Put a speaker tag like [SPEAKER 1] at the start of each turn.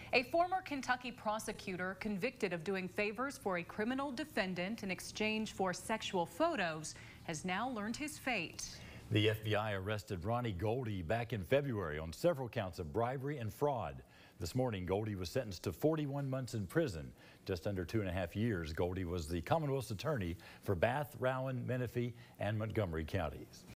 [SPEAKER 1] A former Kentucky prosecutor convicted of doing favors for a criminal defendant in exchange for sexual photos has now learned his fate.
[SPEAKER 2] The FBI arrested Ronnie Goldy back in February on several counts of bribery and fraud. This morning, Goldy was sentenced to 41 months in prison. Just under 2.5 years, Goldy was the Commonwealth's attorney for Bath, Rowan, Menifee, and Montgomery counties.